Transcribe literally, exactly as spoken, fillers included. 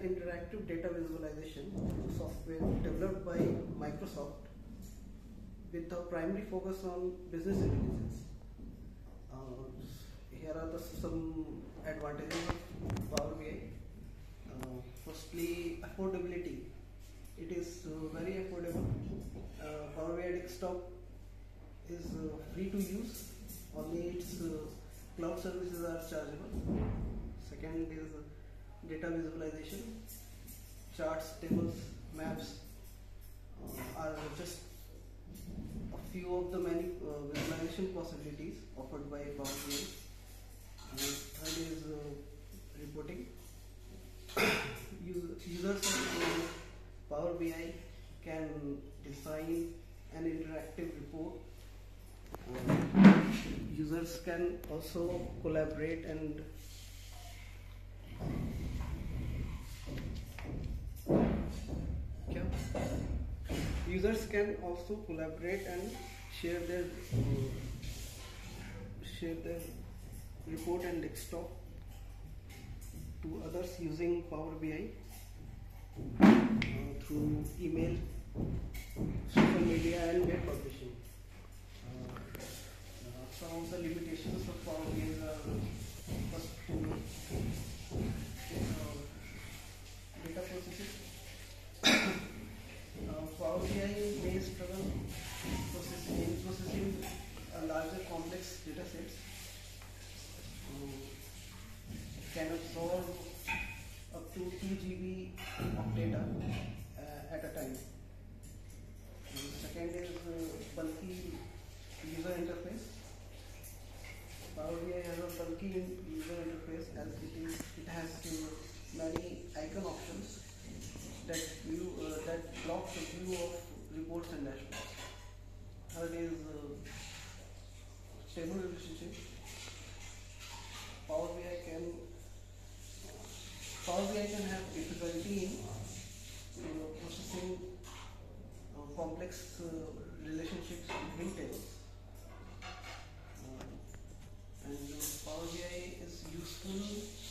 interactive data visualization software developed by Microsoft with a primary focus on business intelligence. Uh, here are the, some advantages of Power B I. Uh, firstly, affordability. It is uh, very affordable. Uh, Power B I Desktop is uh, free to use. Only its uh, cloud services are chargeable. Second is uh, data visualization. Charts, tables, maps uh, are just a few of the many uh, visualization possibilities offered by Power B I. And third is uh, reporting. Users of uh, Power B I can design an interactive report. Uh, users can also collaborate and users can also collaborate and share their uh, share their report and desktop to others using Power B I uh, through email, social media and web publishing. Uh, uh, some of the limitations of Power B I are first uh, data processing. uh, Power B I may struggle processing, in processing a larger complex data sets. Uh, can absorb up to two G B of data uh, at a time. And second is uh, bulky user interface. Power B I has a bulky user interface as it is it has uh, many icon options that view uh, that block the view of reports and dashboards. Third is uh, stable relationship. Power B I can Power B I can have difficulty in uh, processing uh, complex uh, relationships between tables. Uh, and uh, Power B I is useful